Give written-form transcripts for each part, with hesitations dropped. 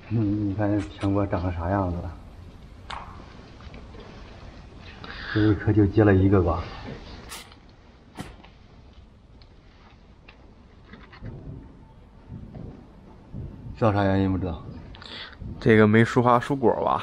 你看苹果长成啥样子了？这一颗就结了一个瓜。知道啥原因不知道？ 这个没熟花熟果吧？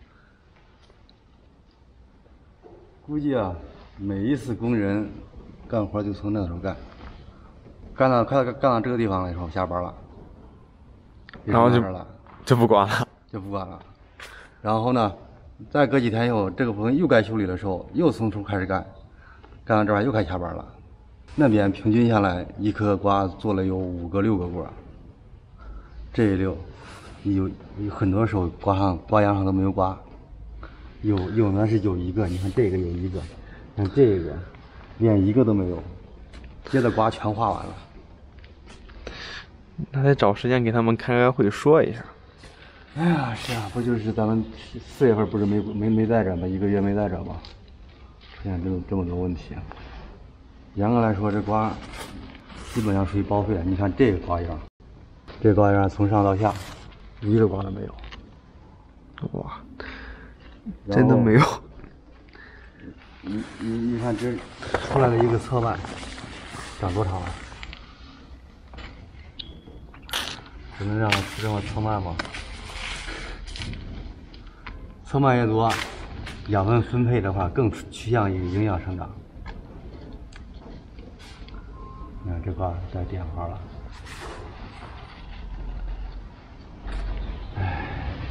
估计啊，每一次工人干活就从那头干，干到这个地方了以后下班了， 然后就不管了， 就不管了。然后呢，再隔几天以后，这个部分又该修理的时候，又从头开始干，干到这边又该下班了。那边平均下来，一颗瓜做了有5个6个果，这一溜有很多时候瓜秧上都没有瓜，有呢是有一个，你看这个有一个，看这个连一个都没有，结的瓜全花完了。 那得找时间给他们开个会说一下。 哎呀，是啊，不就是咱们4月份不是没在这吗？1个月没在这吗？出现这么多问题。严格来说，这瓜基本上属于报废。你看这个瓜秧，这个瓜秧从上到下一个瓜都没有。 哇，真的没有。 你看这出来了一个侧蔓，长多长了？只能让这么侧蔓吗？侧蔓越多，养分分配的话更趋向于营养生长。你看这块带点花了，唉，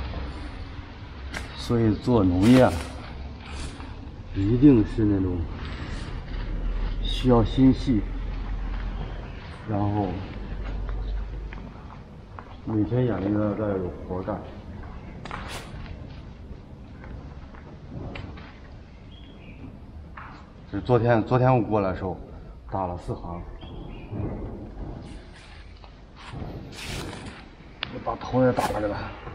所以做农业一定是那种需要心细，然后每天眼里都要有活干。这昨天我过来的时候打了4行，我把头也打了这个。